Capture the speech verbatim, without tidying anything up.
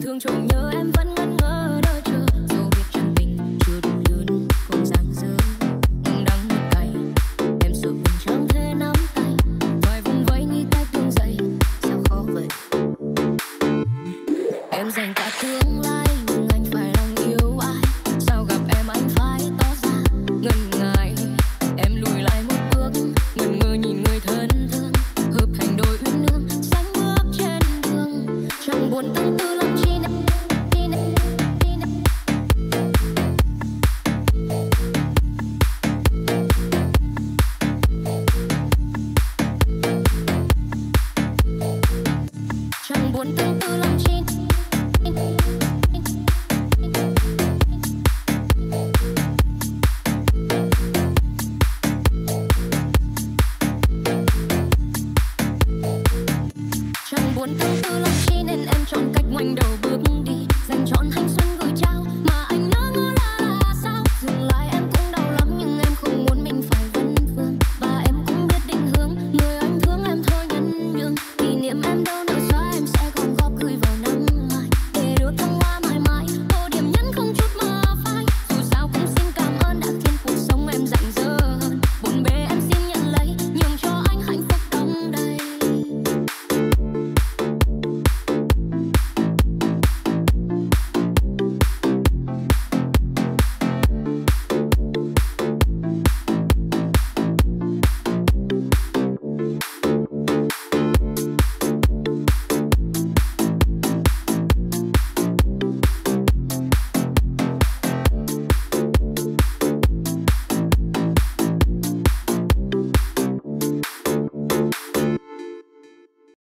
thương trộm nhớ em vẫn ngẩn ngơ đợi chờ, dẫu biết chân tình chưa đủ lớn không dang dở. Ngừng đắng một cay em sợ mình chẳng thể nắm tay, phải vùng vẫy nghĩ tay tuôn dậy sao khó vậy. Em dành cả tương lai nhưng anh phải lòng yêu ai, sao gặp em anh phải tỏ ra ngần ngại. Em lùi lại một bước ngẩn ngơ nhìn người thân thương, hợp thành đôi uyên ương sánh bước trên đường, chẳng buồn tương tư lắm chi này. Chẳng buồn tương tư lắm chi. Chẳng buồn tương tư lắm chi nên em chọn cách ngoảnh đầu bước đi, dành trọn thanh xuân